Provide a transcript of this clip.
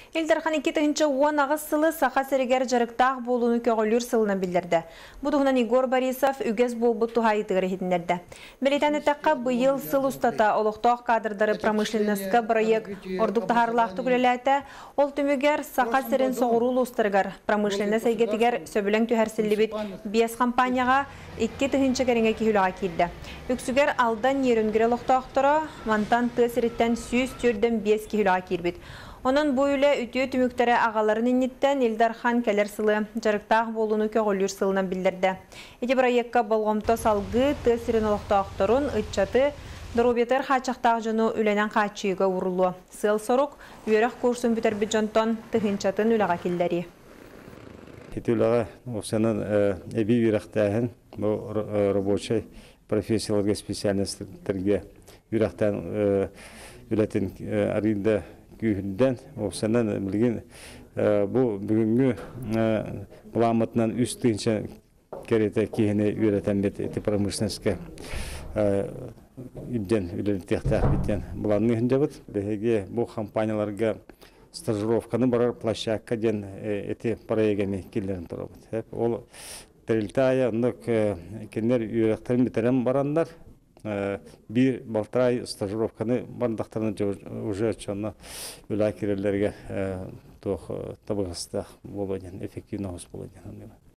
Илдархан 2-10 ағыз сақа сәрігер жарықтақ болуыны көғілір сылына білдірді. Бұдығынан Игор Борисов үгез болбыт тұхайытығыр етіндерді. Мелитан етаққа бұйыл сыл ұстата олықтақ кадрдары промышленності проект ордықтағарлақты күлеләті, ол түмігер сақа сәрін соғырул ұстырғар. Промышленность әйгетігер сөбілің түхәрсілі бет 5 компанияға 2-10 кәріңе кейіліға келді. Үксігер алдан ерінгірі лұқтақтыры, мантан тысыреттен 100 түрден 5 кейіліға келбет. Onun bu ile ütüye tümüktері ағаларын иннеттен Илдархан кәлер сылы жарықтақ болуыны көғілір сылынан білдірді. Еті проектқа болғымты салғы тәсірін олықтақтырын ұтчаты дұрубетер қачақтақ жүні үленен қачыйға ұрылу. Сыл сұрық үйерек курсын бүтер бүджонтон тұхынчатын үліға келдері. Еті үліға оқсанын әбей үйрақтағын рабочий профессияларға специальностерге үйрақтан үлетін арында Günden o senden bilgin bu bugünkü bulamıtından üstünce kerete kihine üreten bir pромышленностьке ibden üretiyor biten bulanın hınca bud. Bege bu kampanyalarga стажировканы барар площадка ден эти проектами киллерин турабыт. Hep ol терилтая нык кенер үйрәктәрен битерәм барандар. Bir baltray стажировканы бардактарны уже чонна үләкерләргә тох табыгыста булган эффективный булган.